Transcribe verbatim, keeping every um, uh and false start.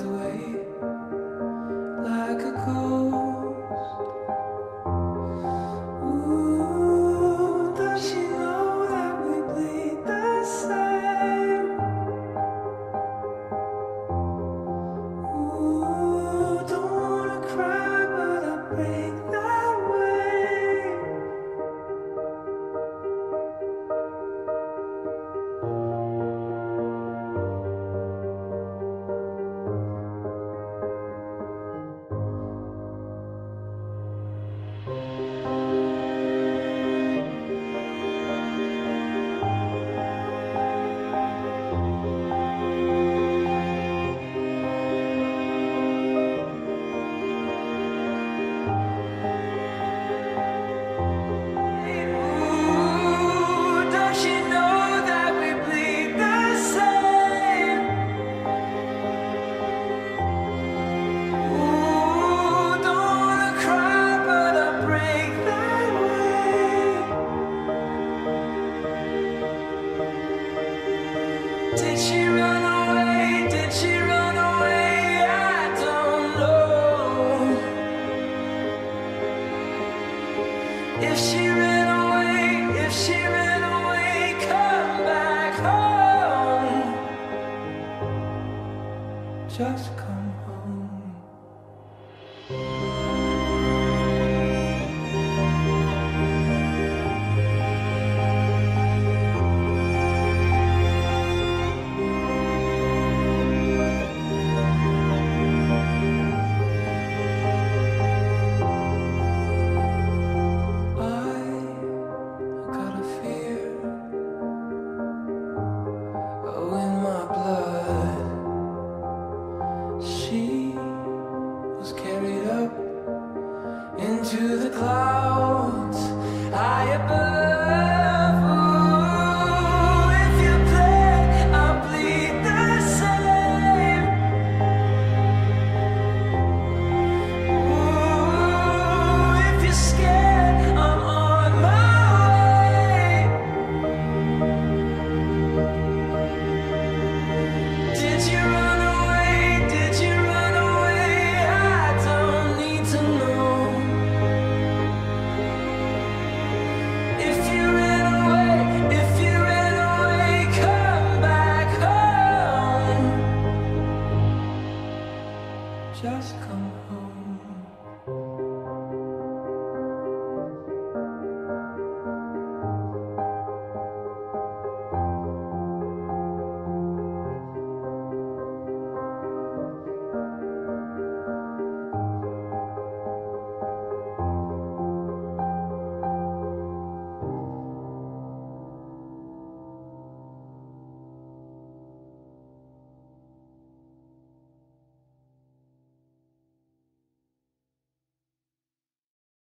away like a ghost. Ooh, does she know that we bleed the same? Ooh, don't wanna cry, but I break that way. Did she run away? Did she run away? I don't know. If she ran away, if she ran away, come back home. Just come.